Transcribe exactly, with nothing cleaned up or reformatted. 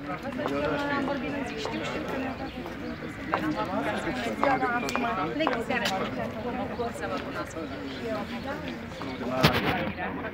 Am vorbit, îmi zic, știu, știu că ne-a dat. Lecții seara. Să vă cunosc.